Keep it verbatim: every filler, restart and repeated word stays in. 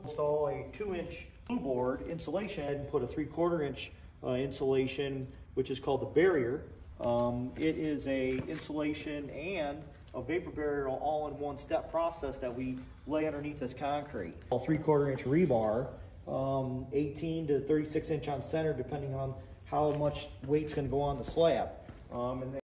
Install a two inch BlueBoard insulation and put a three quarter inch uh, insulation, which is called the barrier. Um, it is a insulation and a vapor barrier all in one step process that we lay underneath this concrete. A three quarter inch rebar, um, eighteen to thirty-six inch on center, depending on how much weight's going to go on the slab. Um, and